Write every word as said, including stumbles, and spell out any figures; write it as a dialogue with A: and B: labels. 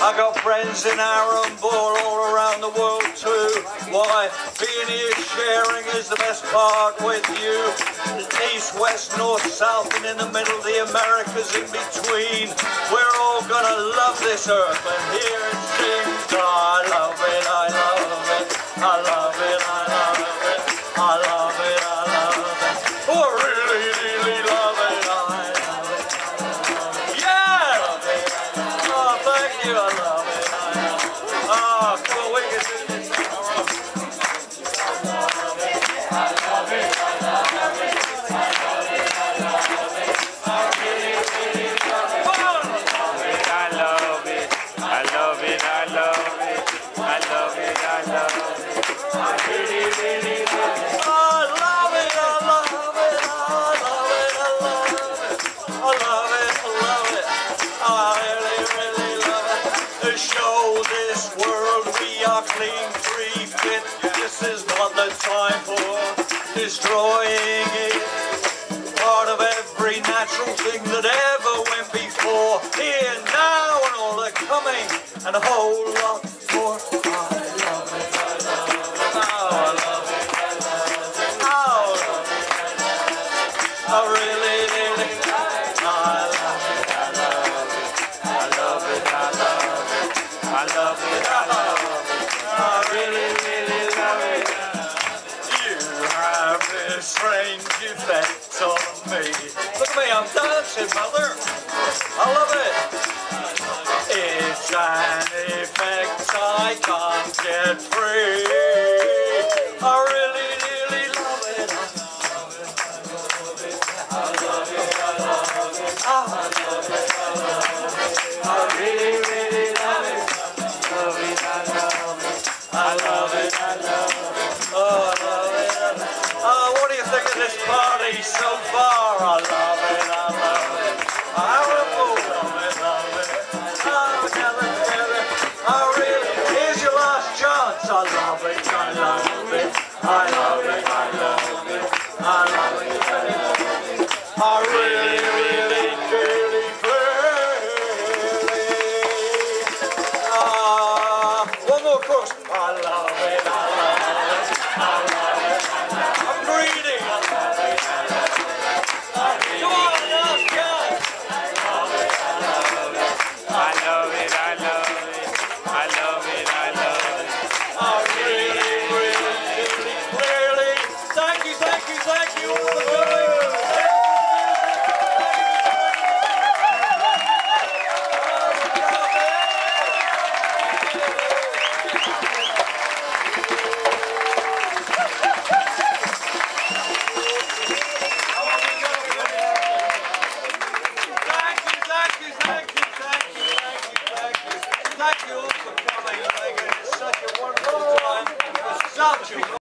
A: I got friends in Arambol all around the world too. Why, being here sharing is the best part with you. East, west, north, south, and in the middle, the Americas in between. We're all gonna love this earth, and here it sings. I love it, I love it, I love it, I love it, I love it, I love it. Oh, I really, really love it, I love it, yeah! Oh, thank you, I love it, I love it. Oh, come on, we can do this. Show this world we are clean, free, fit. This is not the time for destroying it. Part of every natural thing that ever went before. Here, now, and all the coming, and a whole lot more. I love it, I love it, oh, I love it, I love it, oh, I love it, I really, really, I love it, I love it, I love it, I love it. I love it, I love it, I really, really love it. You have this strange effect on me. Look at me, I'm dancing, mother. I love it. It's an effect I can't get free. I really, really love it. I love it, I love it, I love it, I love it, I really, really love it. I love it, I love it, oh, I love it, I love it. Oh, what do you think of this party so far? I love it, I love it. I will love it, love it. Oh, together, together. Oh, really? Here's your last chance. I love it, I love it. I love it, I love it. I love it, I love it. I really, really, really, really. Ah, one more course. I love it, I love it, I love it, I love it. I'm greedy. I love it, I love it. Come on, last chance. I love it, I love it. I love it, I love it. I love it, I love it. I really, really, really, really. Thank you, thank you, thank you all for coming. Thank you all for coming and making it such a wonderful time. It was such a